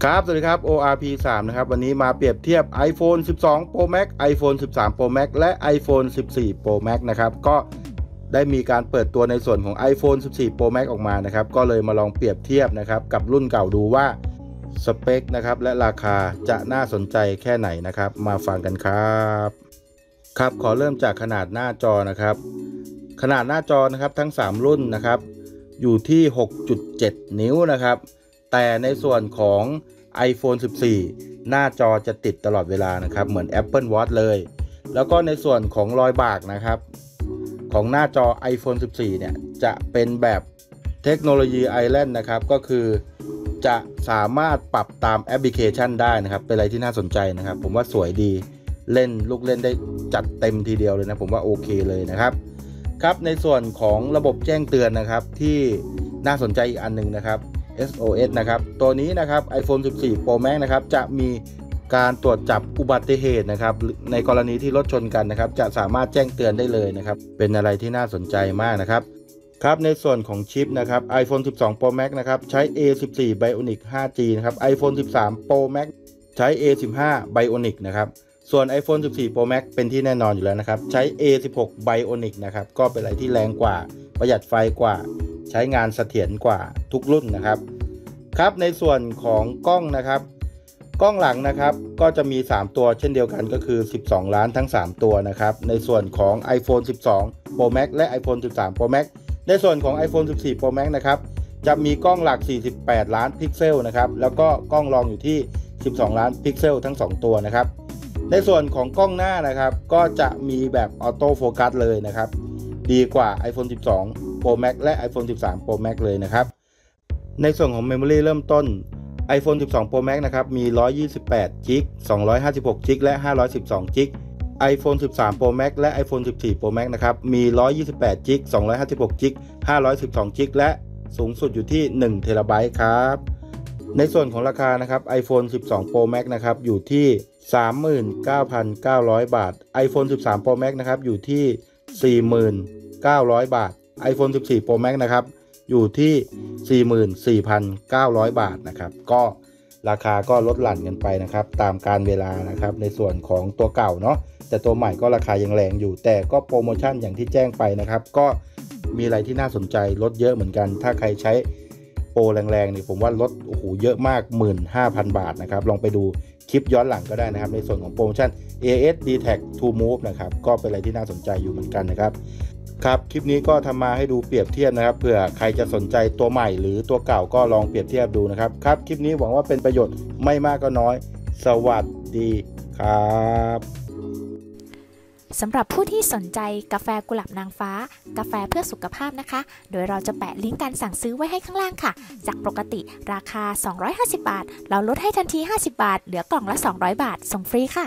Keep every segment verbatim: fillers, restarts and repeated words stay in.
ครับสวัสดีครับ โอ อาร์ พี สาม นะครับวันนี้มาเปรียบเทียบ iPhone สิบสอง Pro Max iPhone สิบสาม Pro Max และ iPhone สิบสี่ Pro Max นะครับก็ได้มีการเปิดตัวในส่วนของ iPhone สิบสี่ Pro Max ออกมานะครับก็เลยมาลองเปรียบเทียบนะครับกับรุ่นเก่าดูว่าสเปคนะครับและราคาจะน่าสนใจแค่ไหนนะครับมาฟังกันครับครับขอเริ่มจากขนาดหน้าจอนะครับขนาดหน้าจอนะครับทั้งสามรุ่นนะครับอยู่ที่ หกจุดเจ็ด นิ้วนะครับแต่ในส่วนของ iPhone สิบสี่ หน้าจอจะติดตลอดเวลานะครับเหมือน Apple Watch เลยแล้วก็ในส่วนของรอยบากนะครับของหน้าจอ iPhone สิบสี่ เนี่ยจะเป็นแบบเทคโนโลยี Island นะครับก็คือจะสามารถปรับตามแอปพลิเคชันได้นะครับเป็นอะไรที่น่าสนใจนะครับผมว่าสวยดีเล่นลูกเล่นได้จัดเต็มทีเดียวเลยนะผมว่าโอเคเลยนะครับครับในส่วนของระบบแจ้งเตือนนะครับที่น่าสนใจอีกอันนึงนะครับเอส โอ เอส นะครับตัวนี้นะครับ iPhone สิบสี่ Pro Max นะครับจะมีการตรวจจับอุบัติเหตุนะครับในกรณีที่รถชนกันนะครับจะสามารถแจ้งเตือนได้เลยนะครับเป็นอะไรที่น่าสนใจมากนะครับครับในส่วนของชิปนะครับ iPhone สิบสอง Pro Max นะครับใช้ เอ สิบสี่ Bionic ไฟว์ จี นะครับ iPhone สิบสาม Pro Max ใช้ เอ สิบห้า Bionic นะครับส่วน iPhone สิบสี่ Pro Max เป็นที่แน่นอนอยู่แล้วนะครับใช้ เอ สิบหก Bionic นะครับก็เป็นอะไรที่แรงกว่าประหยัดไฟกว่าใช้งานเสถียรกว่าทุกรุ่นนะครับครับในส่วนของกล้องนะครับกล้องหลังนะครับก็จะมีสามตัวเช่นเดียวกันก็คือสิบสองล้านทั้งสามตัวนะครับในส่วนของ iPhone สิบสอง Pro Max และ iPhone สิบสาม Pro Max ในส่วนของ iPhone สิบสี่ Pro Max นะครับจะมีกล้องหลักสี่สิบแปดล้านพิกเซลนะครับแล้วก็กล้องรองอยู่ที่สิบสองล้านพิกเซลทั้งสองตัวนะครับในส่วนของกล้องหน้านะครับก็จะมีแบบออโต้โฟกัสเลยนะครับดีกว่า iPhone สิบสอง Pro Max และ iPhone สิบสาม Pro Max เลยนะครับในส่วนของ Memory เริ่มต้น iPhone สิบสอง Pro Max นะครับมีหนึ่งร้อยยี่สิบแปดจิก สองร้อยห้าสิบหกจิกและห้าร้อยสิบสองจิก iPhone สิบสาม Pro Max และ iPhone สิบสี่ Pro Max นะครับมีหนึ่งร้อยยี่สิบแปดจิก สองร้อยห้าสิบหกจิก ห้าร้อยสิบสองจิกและสูงสุดอยู่ที่หนึ่งเทราไบต์ครับในส่วนของราคานะครับ iPhone สิบสอง Pro Max นะครับอยู่ที่ สามหมื่นเก้าพันเก้าร้อย บาท iPhone สิบสาม Pro Max นะครับอยู่ที่ สี่หมื่นเก้าร้อย บาท iPhone สิบสี่ Pro Max นะครับอยู่ที่ สี่หมื่นสี่พันเก้าร้อย บาทนะครับก็ราคาก็ลดหลั่นกันไปนะครับตามการเวลานะครับในส่วนของตัวเก่าเนาะแต่ตัวใหม่ก็ราคายังแรงอยู่แต่ก็โปรโมชั่นอย่างที่แจ้งไปนะครับก็มีอะไรที่น่าสนใจลดเยอะเหมือนกันถ้าใครใช้โปรแรงๆนี่ผมว่าลดโอ้โหเยอะมาก หนึ่งหมื่นห้าพัน บาทนะครับลองไปดูคลิปย้อนหลังก็ได้นะครับในส่วนของโปรโมชั่น เอ เอส ดี แท็ก ทู Move นะครับก็เป็นอะไรที่น่าสนใจอยู่เหมือนกันนะครับครับคลิปนี้ก็ทำมาให้ดูเปรียบเทียบนะครับเผื่อใครจะสนใจตัวใหม่หรือตัวเก่าก็ลองเปรียบเทียบดูนะครับครับคลิปนี้หวังว่าเป็นประโยชน์ไม่มากก็น้อยสวัสดีครับสำหรับผู้ที่สนใจกาแฟกุหลาบนางฟ้ากาแฟเพื่อสุขภาพนะคะโดยเราจะแปะลิงก์การสั่งซื้อไว้ให้ข้างล่างค่ะจากปกติราคาสองร้อยห้าสิบบาทเราลดให้ทันทีห้าสิบบาทเหลือกล่องละสองร้อยบาทส่งฟรีค่ะ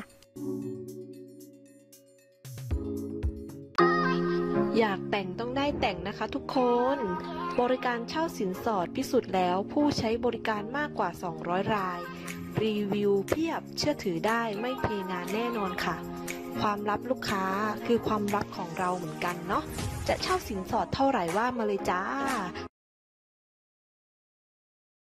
อยากแต่งต้องได้แต่งนะคะทุกคนบริการเช่าสินสอดพิสูจน์แล้วผู้ใช้บริการมากกว่าสองร้อยรายรีวิวเพียบเชื่อถือได้ไม่เทงานแน่นอนค่ะความลับลูกค้าคือความลับของเราเหมือนกันเนาะจะเช่าสินสอดเท่าไหร่ว่ามาเลยจ้า